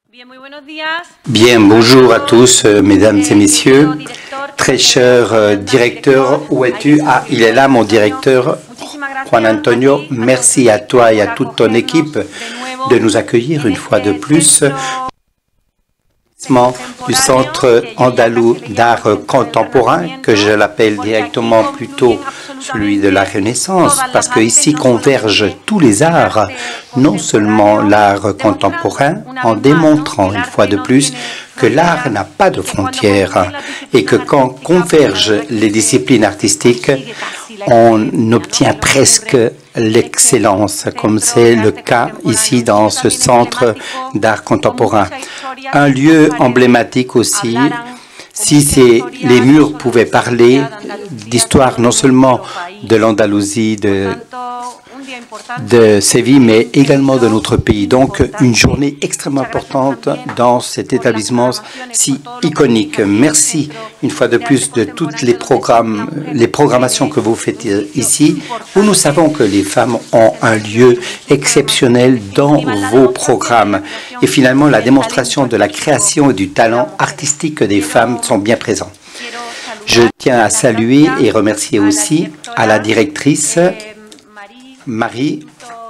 Bien, bonjour à tous, mesdames et messieurs. Très cher directeur, où es-tu? Ah, il est là, mon directeur, Juan Antonio. Merci à toi et à toute ton équipe de nous accueillir une fois de plus du Centre andalou d'art contemporain, que je l'appelle directement plutôt celui de la Renaissance, parce qu'ici convergent tous les arts, non seulement l'art contemporain, en démontrant une fois de plus que l'art n'a pas de frontières et que quand convergent les disciplines artistiques, on obtient presque l'excellence, comme c'est le cas ici dans ce centre d'art contemporain. Un lieu emblématique aussi, si les murs pouvaient parler d'histoire non seulement de l'Andalousie, de Séville, mais également de notre pays. Donc, une journée extrêmement importante dans cet établissement si iconique. Merci une fois de plus de toutes les programmations que vous faites ici, où nous savons que les femmes ont un lieu exceptionnel dans vos programmes. Et finalement, la démonstration de la création et du talent artistique des femmes sont bien présents. Je tiens à saluer et remercier aussi à la directrice Marie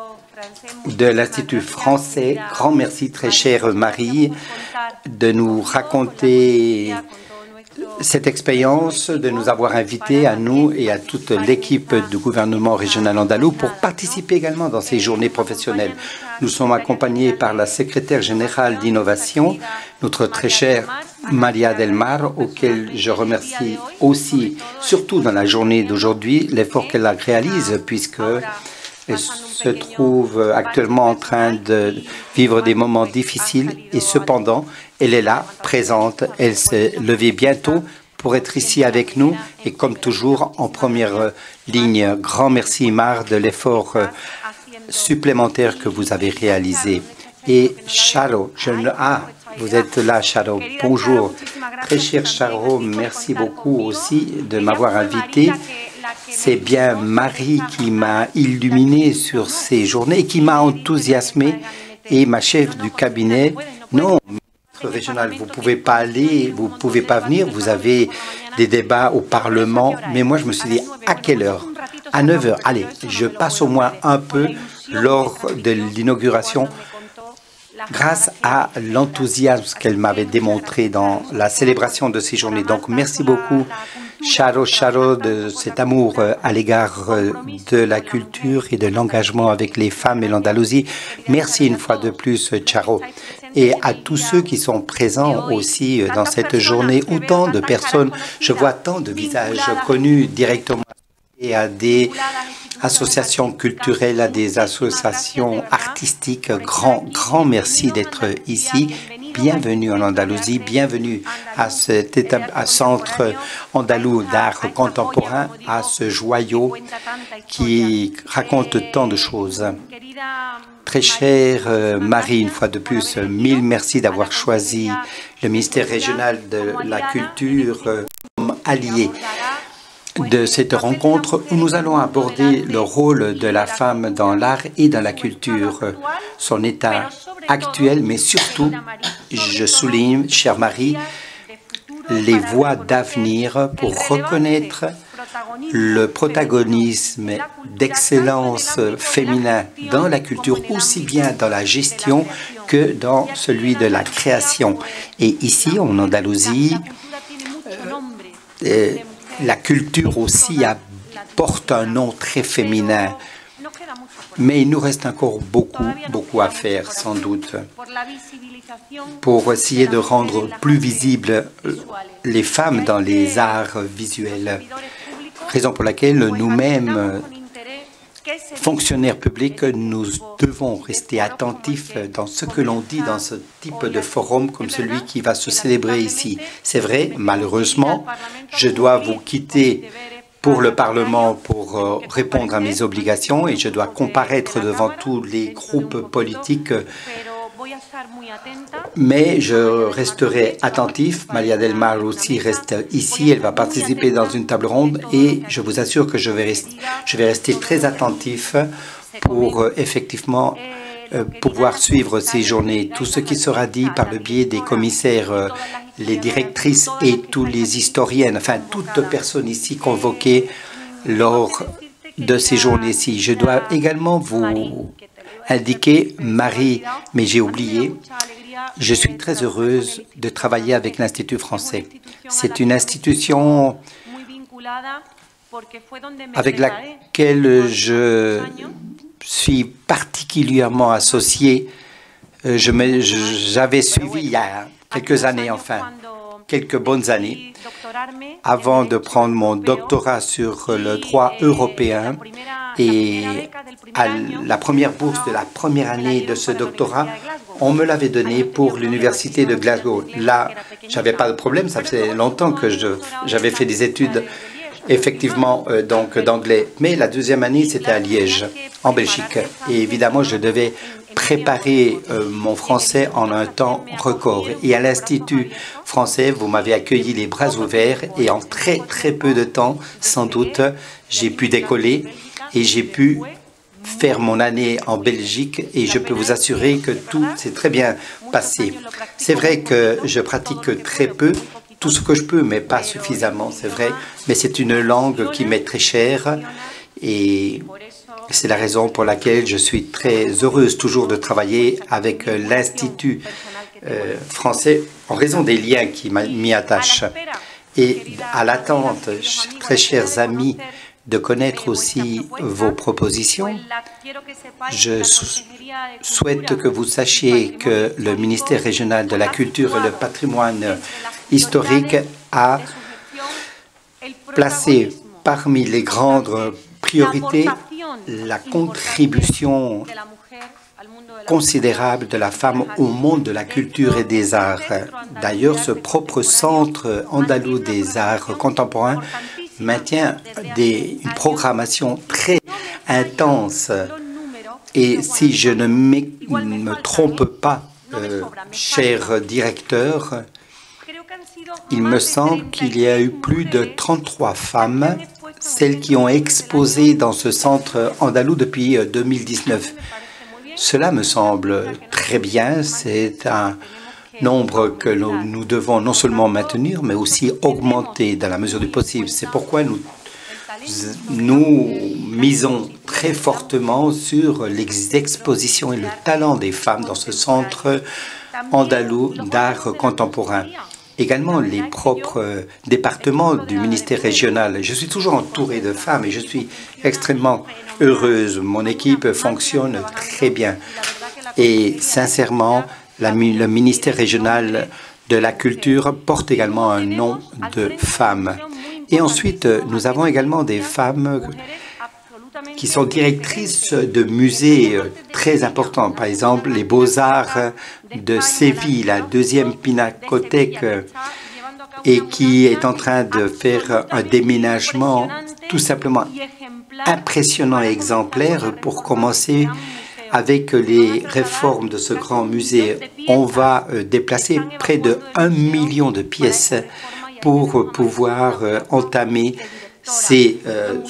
de l'Institut français. Grand merci, très chère Marie, de nous raconter cette expérience, de nous avoir invités à nous et à toute l'équipe du gouvernement régional andalou pour participer également dans ces journées professionnelles. Nous sommes accompagnés par la secrétaire générale d'innovation, notre très chère Maria del Mar, auquel je remercie aussi, surtout dans la journée d'aujourd'hui, l'effort qu'elle réalise, puisque elle se trouve actuellement en train de vivre des moments difficiles et cependant, elle est là, présente. Elle s'est levée bientôt pour être ici avec nous et comme toujours en première ligne. Grand merci Mar de l'effort supplémentaire que vous avez réalisé. Et Charo, vous êtes là Charo, bonjour. Très cher Charo, merci beaucoup aussi de m'avoir invité. C'est bien Marie qui m'a illuminé sur ces journées, qui m'a enthousiasmé, et ma chef du cabinet. Non, ministre régional, vous ne pouvez pas aller, vous ne pouvez pas venir, vous avez des débats au Parlement. Mais moi, je me suis dit, à quelle heure? À 9 heures. Allez, je passe au moins un peu lors de l'inauguration, grâce à l'enthousiasme qu'elle m'avait démontré dans la célébration de ces journées. Donc, merci beaucoup, Charo, de cet amour à l'égard de la culture et de l'engagement avec les femmes et l'Andalousie. Merci une fois de plus, Charo. Et à tous ceux qui sont présents aussi dans cette journée, autant de personnes, je vois tant de visages connus directement et à des associations culturelles, à des associations artistiques. Grand merci d'être ici. Bienvenue en Andalousie, bienvenue à cet centre andalou d'art contemporain, à ce joyau qui raconte tant de choses. Très chère Marie, une fois de plus, mille merci d'avoir choisi le ministère régional de la culture comme allié de cette rencontre où nous allons aborder le rôle de la femme dans l'art et dans la culture, son état actuel, mais surtout, je souligne, chère Marie, les voies d'avenir pour reconnaître le protagonisme d'excellence féminin dans la culture, aussi bien dans la gestion que dans celui de la création. Et ici, en Andalousie, la culture aussi porte un nom très féminin, mais il nous reste encore beaucoup à faire, sans doute, pour essayer de rendre plus visibles les femmes dans les arts visuels. Raison pour laquelle nous-mêmes, fonctionnaires publics, nous devons rester attentifs dans ce que l'on dit dans ce type de forum comme celui qui va se célébrer ici. C'est vrai, malheureusement, je dois vous quitter pour le Parlement pour répondre à mes obligations et je dois comparaître devant tous les groupes politiques. Mais je resterai attentif. Maria del Mar aussi reste ici. Elle va participer dans une table ronde et je vous assure que je vais rester très attentif pour effectivement pouvoir suivre ces journées. Tout ce qui sera dit par le biais des commissaires, les directrices et tous les historiennes, enfin toute personne ici convoquée lors de ces journées-ci. Je dois également vous indiquer, Marie, mais j'ai oublié, je suis très heureuse de travailler avec l'Institut français. C'est une institution avec laquelle je suis particulièrement associée. J'avais suivi il y a quelques années, enfin, quelques bonnes années, avant de prendre mon doctorat sur le droit européen. Et à la première bourse de la première année de ce doctorat, on me l'avait donné pour l'université de Glasgow. Là, j'avais pas de problème, ça faisait longtemps que j'avais fait des études effectivement donc d'anglais. Mais la deuxième année, c'était à Liège, en Belgique. Et évidemment, je devais préparer mon français en un temps record. Et à l'Institut français, vous m'avez accueilli les bras ouverts et en très très peu de temps, sans doute, j'ai pu décoller et j'ai pu faire mon année en Belgique et je peux vous assurer que tout s'est très bien passé. C'est vrai que je pratique très peu, tout ce que je peux, mais pas suffisamment, c'est vrai. Mais c'est une langue qui m'est très chère et c'est la raison pour laquelle je suis très heureuse toujours de travailler avec l'Institut français en raison des liens qui m'y attachent. Et à l'attente, très chers amis, de connaître aussi vos propositions, je souhaite que vous sachiez que le ministère régional de la Culture et le patrimoine historique a placé parmi les grandes priorités la contribution considérable de la femme au monde de la culture et des arts. D'ailleurs, ce propre centre andalou des arts contemporains maintient une programmation très intense. Et si je ne me trompe pas, cher directeur, il me semble qu'il y a eu plus de 33 femmes, celles qui ont exposé dans ce centre andalou depuis 2019. Cela me semble très bien, c'est un nombre que nous devons non seulement maintenir, mais aussi augmenter dans la mesure du possible. C'est pourquoi nous misons très fortement sur les expositions et le talent des femmes dans ce centre andalou d'art contemporain. Également les propres départements du ministère régional. Je suis toujours entourée de femmes et je suis extrêmement heureuse. Mon équipe fonctionne très bien. Et sincèrement, le ministère régional de la culture porte également un nom de femme. Et ensuite, nous avons également des femmes qui sont directrices de musées très importants. Par exemple, les Beaux-Arts de Séville, la deuxième pinacothèque, et qui est en train de faire un déménagement tout simplement impressionnant et exemplaire pour commencer avec les réformes de ce grand musée. On va déplacer près de 1 million de pièces pour pouvoir entamer ces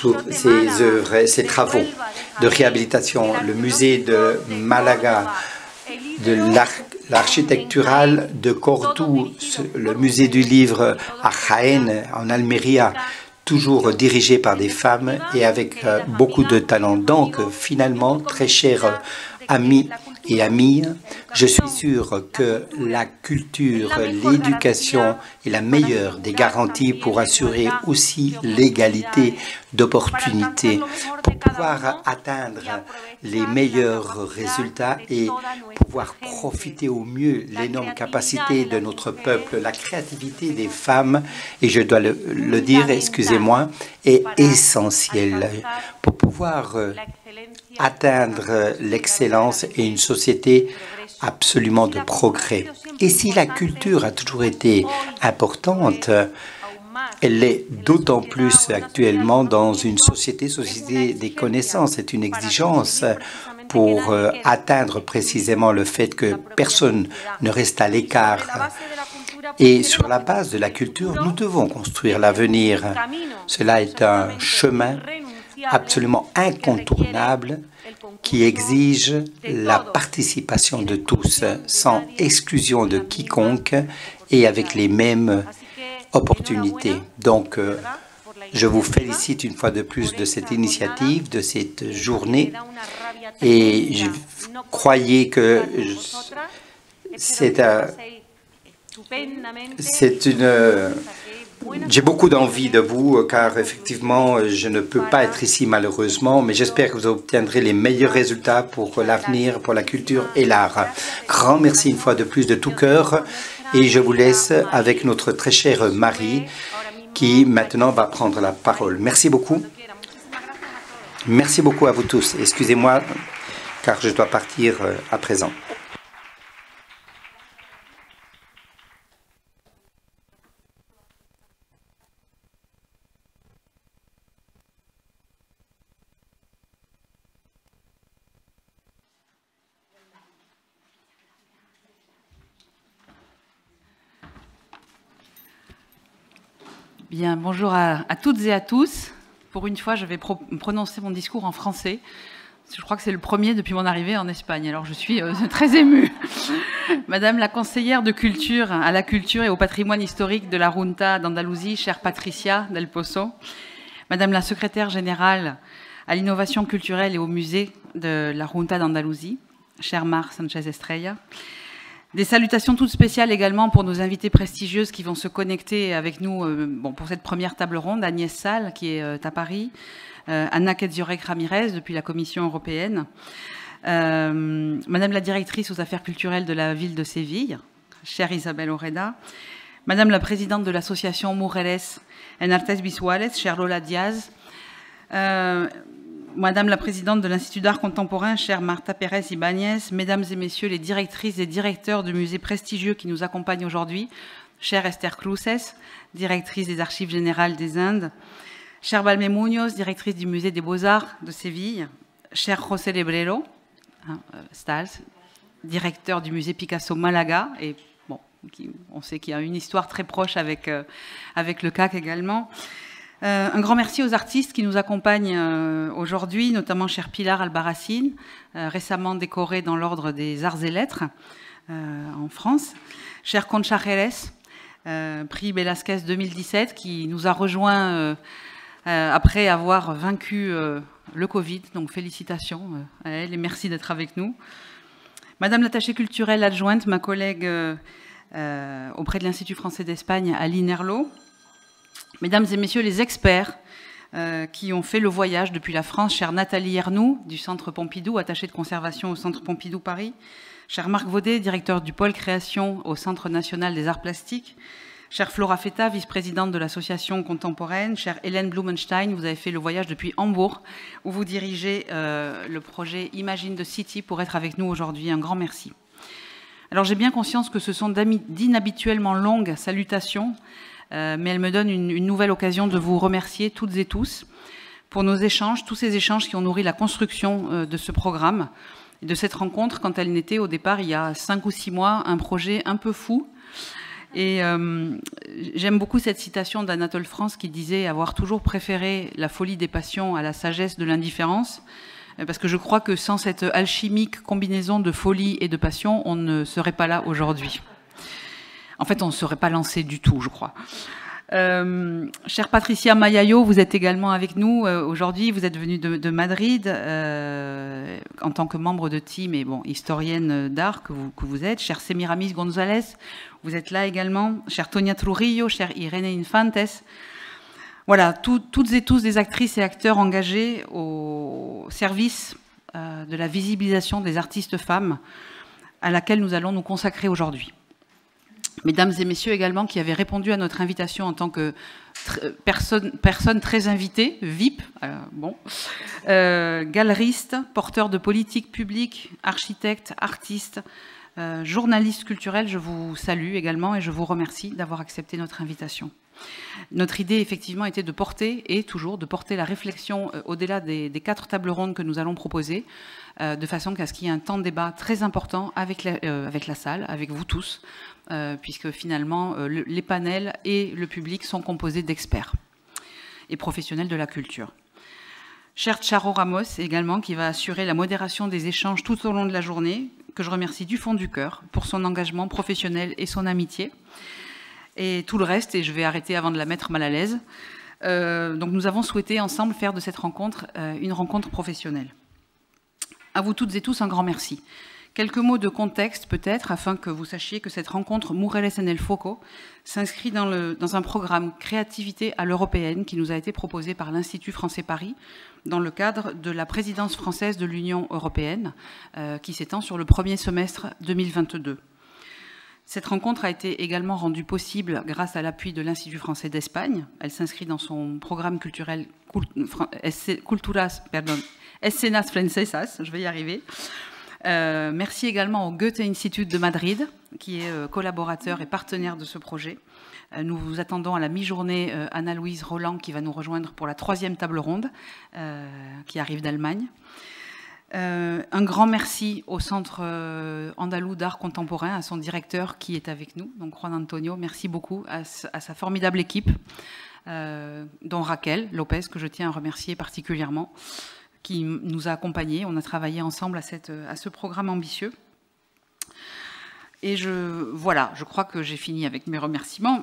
œuvres, ces travaux de réhabilitation. Le musée de Malaga, de l'architectural de Cordoue, le musée du livre à Jaén, en Almerie, toujours dirigé par des femmes et avec beaucoup de talent. Donc, finalement, très chers amis et amies, je suis sûr que la culture, l'éducation est la meilleure des garanties pour assurer aussi l'égalité d'opportunités, pour pouvoir atteindre les meilleurs résultats et pouvoir profiter au mieux l'énorme capacité de notre peuple. La créativité des femmes, et je dois le dire, excusez-moi, est essentielle pour pouvoir atteindre l'excellence et une société absolument de progrès. Et si la culture a toujours été importante, elle l'est d'autant plus actuellement dans une société des connaissances. C'est une exigence pour atteindre précisément le fait que personne ne reste à l'écart. Et sur la base de la culture, nous devons construire l'avenir. Cela est un chemin absolument incontournable qui exige la participation de tous, sans exclusion de quiconque et avec les mêmes opportunités. Donc, je vous félicite une fois de plus de cette initiative, de cette journée, et je croyais que j'ai beaucoup d'envie de vous, car effectivement, je ne peux pas être ici malheureusement, mais j'espère que vous obtiendrez les meilleurs résultats pour l'avenir, pour la culture et l'art. Grand merci une fois de plus de tout cœur, et je vous laisse avec notre très chère Marie, qui maintenant va prendre la parole. Merci beaucoup. Merci beaucoup à vous tous. Excusez-moi, car je dois partir à présent. Bien, bonjour à toutes et à tous. Pour une fois, je vais prononcer mon discours en français. Je crois que c'est le premier depuis mon arrivée en Espagne, alors je suis très émue. Madame la conseillère de culture à la culture et au patrimoine historique de la Junta d'Andalousie, chère Patricia Del Pozo. Madame la secrétaire générale à l'innovation culturelle et au musée de la Junta d'Andalousie, chère Mar Sánchez Estrella. Des salutations toutes spéciales également pour nos invités prestigieuses qui vont se connecter avec nous pour cette première table ronde. Agnès Sall, qui est à Paris, Anna Kedziorek-Ramirez, depuis la Commission européenne, Madame la directrice aux affaires culturelles de la ville de Séville, chère Isabelle Oreda, Madame la présidente de l'association Mujeres en Artes Visuales, chère Lola Diaz, Madame la présidente de l'Institut d'art contemporain, chère Marta Pérez Ibáñez, Mesdames et Messieurs les directrices et directeurs de musées prestigieux qui nous accompagnent aujourd'hui, chère Esther Cruces, directrice des Archives générales des Indes, chère Balmé Muñoz, directrice du musée des Beaux-Arts de Séville, cher José Lebrero, Stals, directeur du musée Picasso Malaga, et bon, on sait qu'il y a une histoire très proche avec le CAC également. Un grand merci aux artistes qui nous accompagnent aujourd'hui, notamment chère Pilar Albarracín, récemment décorée dans l'ordre des arts et lettres en France, chère Concha Jerez, prix Velázquez 2017, qui nous a rejoint après avoir vaincu le Covid, donc félicitations à elle et merci d'être avec nous. Madame l'attachée culturelle adjointe, ma collègue auprès de l'Institut français d'Espagne, Aline Herlot. Mesdames et messieurs les experts qui ont fait le voyage depuis la France, chère Nathalie Ernoux du Centre Pompidou, attachée de conservation au Centre Pompidou Paris, cher Marc Vaudet, directeur du pôle création au Centre national des arts plastiques, chère Flora Feta, vice-présidente de l'association contemporaine, chère Hélène Blumenstein, vous avez fait le voyage depuis Hambourg, où vous dirigez le projet Imagine the City pour être avec nous aujourd'hui. Un grand merci. Alors j'ai bien conscience que ce sont d'inhabituellement longues salutations, mais elle me donne une nouvelle occasion de vous remercier toutes et tous pour nos échanges, tous ces échanges qui ont nourri la construction de ce programme, et de cette rencontre quand elle n'était au départ, il y a 5 ou 6 mois, un projet un peu fou. Et j'aime beaucoup cette citation d'Anatole France qui disait avoir toujours préféré la folie des passions à la sagesse de l'indifférence, parce que je crois que sans cette alchimique combinaison de folie et de passion, on ne serait pas là aujourd'hui. En fait, on ne serait pas lancé du tout, je crois. Chère Patricia Mayayo, vous êtes également avec nous aujourd'hui. Vous êtes venue de Madrid en tant que membre de team et bon, historienne d'art que vous êtes. Chère Semiramis González, vous êtes là également. Chère Tonia Trujillo, chère Irene Infantes. Voilà, toutes et tous des actrices et acteurs engagés au service de la visibilisation des artistes femmes à laquelle nous allons nous consacrer aujourd'hui. Mesdames et messieurs également qui avaient répondu à notre invitation en tant que personne très invitée, VIP, galeristes, porteurs de politique publique, architectes, artistes, journalistes culturels, je vous salue également et je vous remercie d'avoir accepté notre invitation. Notre idée, effectivement, était de porter, et toujours, de porter la réflexion au-delà des 4 tables rondes que nous allons proposer, de façon qu'à ce qu'il y ait un temps de débat très important avec la salle, avec vous tous, puisque finalement, les panels et le public sont composés d'experts et professionnels de la culture. Cher Charo Ramos également, qui va assurer la modération des échanges tout au long de la journée, que je remercie du fond du cœur pour son engagement professionnel et son amitié. Et tout le reste, et je vais arrêter avant de la mettre mal à l'aise. Donc nous avons souhaité ensemble faire de cette rencontre une rencontre professionnelle. À vous toutes et tous, un grand merci. Quelques mots de contexte peut-être, afin que vous sachiez que cette rencontre Mujeres en el Foco s'inscrit dans un programme Créativité à l'européenne qui nous a été proposé par l'Institut français Paris dans le cadre de la présidence française de l'Union européenne qui s'étend sur le premier semestre 2022. Cette rencontre a été également rendue possible grâce à l'appui de l'Institut français d'Espagne. Elle s'inscrit dans son programme culturel Escenas Francesas, je vais y arriver. Merci également au Goethe Institut de Madrid, qui est collaborateur et partenaire de ce projet. Nous vous attendons à la mi-journée Anna-Louise Roland, qui va nous rejoindre pour la 3e table ronde, qui arrive d'Allemagne. Un grand merci au Centre andalou d'art contemporain, à son directeur qui est avec nous, donc Juan Antonio. Merci beaucoup à sa formidable équipe, dont Raquel Lopez, que je tiens à remercier particulièrement, qui nous a accompagnés. On a travaillé ensemble à ce programme ambitieux. Et voilà, je crois que j'ai fini avec mes remerciements.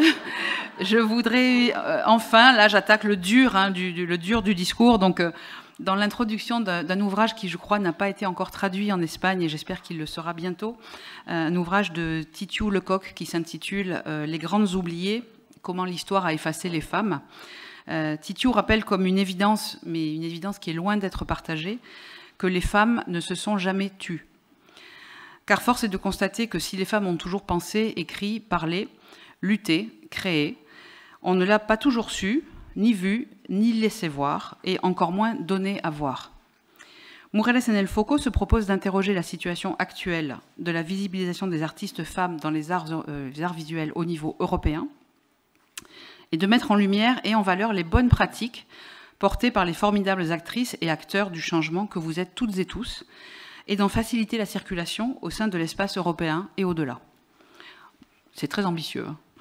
Je voudrais enfin, là j'attaque le dur, le dur du discours, donc dans l'introduction d'un ouvrage qui, je crois, n'a pas été encore traduit en Espagne, et j'espère qu'il le sera bientôt, un ouvrage de Titiou Lecoq qui s'intitule « Les grandes oubliées, comment l'histoire a effacé les femmes ». Titiou rappelle comme une évidence, mais une évidence qui est loin d'être partagée, que les femmes ne se sont jamais tues. Car force est de constater que si les femmes ont toujours pensé, écrit, parlé, lutté, créé, on ne l'a pas toujours su, ni vu, ni laissé voir, et encore moins donné à voir. Mujeres en el Foco se propose d'interroger la situation actuelle de la visibilisation des artistes femmes dans les arts visuels au niveau européen, et de mettre en lumière et en valeur les bonnes pratiques portées par les formidables actrices et acteurs du changement que vous êtes toutes et tous, et d'en faciliter la circulation au sein de l'espace européen et au-delà. C'est très ambitieux.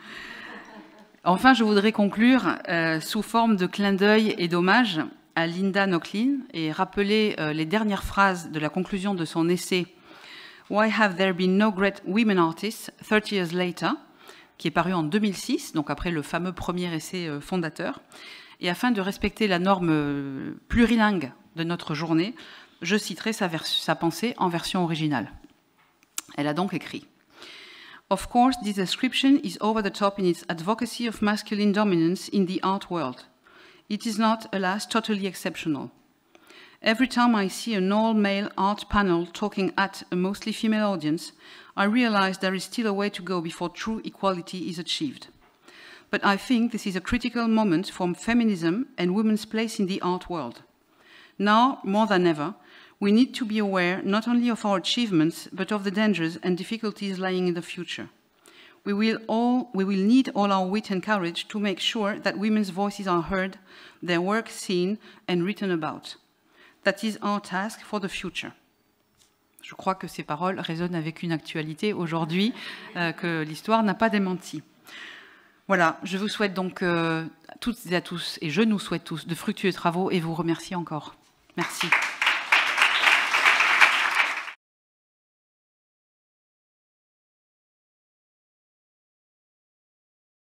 Enfin, je voudrais conclure sous forme de clin d'œil et d'hommage à Linda Nochlin et rappeler les dernières phrases de la conclusion de son essai « Why have there been no great women artists 30 years later ?» qui est paru en 2006, donc après le fameux premier essai fondateur. Et afin de respecter la norme plurilingue de notre journée, je citerai sa pensée en version originale. Elle a donc écrit « Of course, this description is over the top in its advocacy of masculine dominance in the art world. It is not, alas, totally exceptional. Every time I see an all-male art panel talking at a mostly female audience, I realize there is still a way to go before true equality is achieved. But I think this is a critical moment for feminism and women's place in the art world. Now, more than ever, we need to be aware not only of our achievements, but of the dangers and difficulties lying in the future. We will need all our wit and courage to make sure that women's voices are heard, their work seen and written about. That is our task for the future. Je crois que ces paroles résonnent avec une actualité aujourd'hui que l'histoire n'a pas démenti. Voilà, je vous souhaite donc toutes et à tous, et je nous souhaite tous, de fructueux travaux et vous remercie encore. Merci.